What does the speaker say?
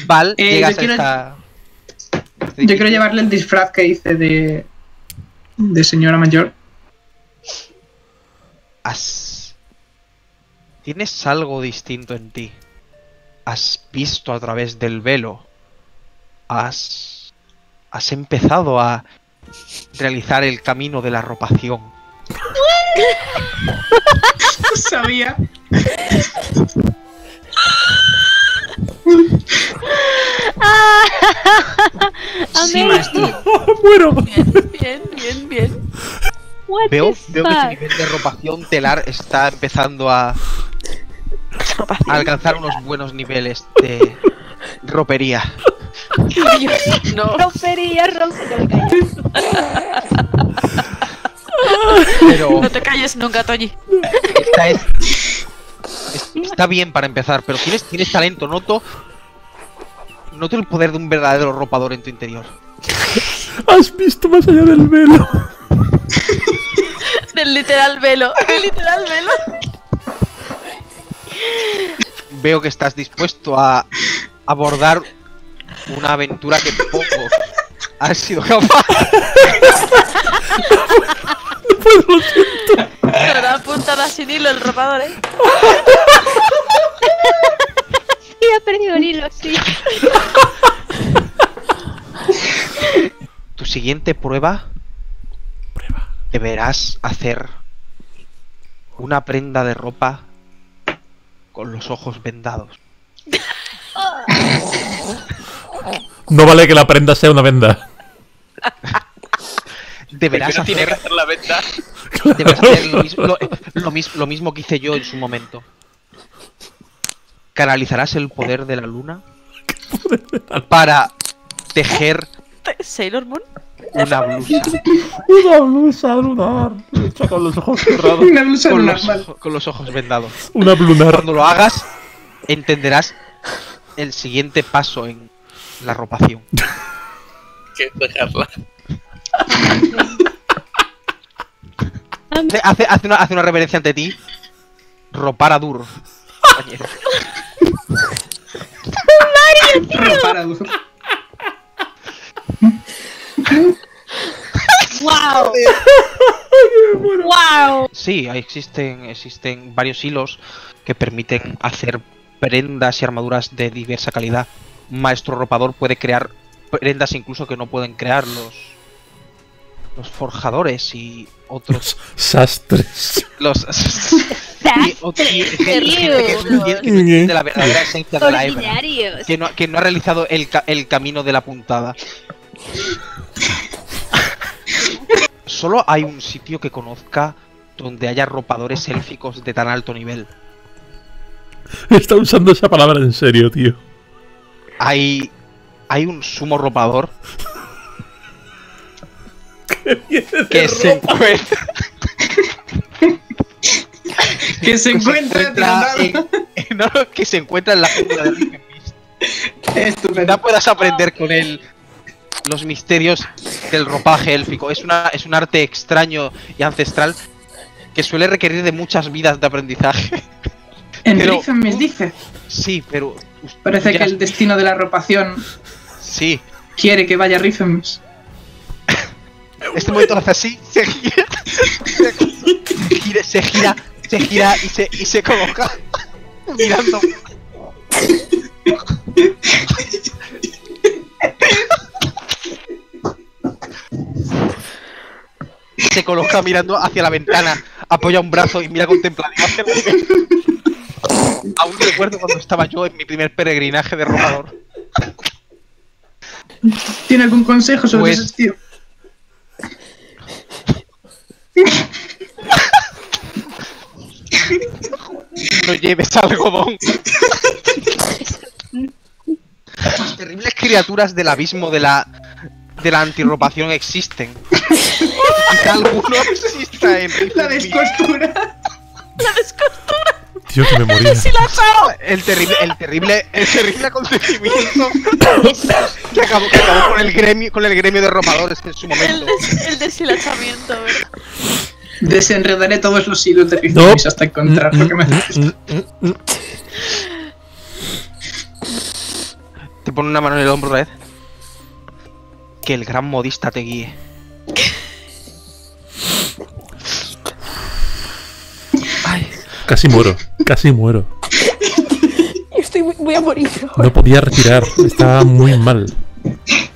Val, llegas a esta... Yo quiero llevarle el disfraz que hice de señora mayor. Tienes algo distinto en ti. Has visto a través del velo. Has empezado a realizar el camino de la ropación. No sabía. Sí, maestro. Muero. Bien. Veo que tu nivel de ropación telar está empezando a alcanzar unos buenos niveles de ropería. Dios, no. Rompería. Pero No te calles nunca, Toñi. está bien para empezar, pero tienes talento, noto el poder de un verdadero ropador en tu interior. Has visto más allá del velo. Del literal velo. Veo que estás dispuesto a abordar una aventura que poco has sido capaz. Lo siento. Pero da puntada sin hilo el ropador, ¿eh? Sí, ha perdido el hilo, sí. Tu siguiente prueba deberás hacer una prenda de ropa con los ojos vendados. No vale que la prenda sea una venda. Deberás tiene que hacer hacer la venda. Deberás hacer lo mismo que hice yo en su momento. Canalizarás el poder de la luna para tejer Sailor Moon. una blusa Una blusa lunar. Hecha con los ojos cerrados. Una blusa normal. con los ojos vendados. Una blunar. Cuando lo hagas, entenderás el siguiente paso en la ropación. Que dejarla. Hace una reverencia ante ti. Ropara duro, compañero. Repara, duro. ¡Wow! ¡Wow! Sí, existen varios hilos que permiten hacer prendas y armaduras de diversa calidad. Un maestro ropador puede crear prendas incluso que no pueden crear los forjadores y otros Sastres. gente que entiende la verdadera esencia de la hebra, Ordinarios. que no ha realizado el camino de la puntada. Solo hay un sitio que conozca donde haya ropadores élficos de tan alto nivel. Está usando esa palabra en serio, tío. Hay un sumo ropador que se encuentra Que se encuentra que se encuentra en la jungla de Rifenmist. Estupendo. Quizá puedas aprender con él los misterios del ropaje élfico. Es un arte extraño y ancestral que suele requerir de muchas vidas de aprendizaje. En Pero- Rifenmist dice. Sí, pero Parece que ya- el destino de la ropación sí. quiere que vaya a Rifenmist. Este momento lo hace así, se gira y se coloca mirando. Se coloca mirando hacia la ventana, apoya un brazo y mira contemplativo hacia el nivel. Aún recuerdo cuando estaba yo en mi primer peregrinaje de ropador. ¿Tiene algún consejo sobre Pues- ese tío? No lleves algodón. Las terribles criaturas del abismo de la antirropación existen. Quizá alguno exista en La Rifenmist. descostura. Tío, que me moría. El terrible acontecimiento que acabó con el gremio de ropadores en su momento. El deshilachamiento, ¿verdad? Desenredaré todos los hilos de No. Rifenmist hasta encontrar lo que me necesito. pone una mano en el hombro otra vez. Que el gran modista te guíe. Ay. Casi muero, casi muero. Voy a morir. No podía retirar, estaba muy mal.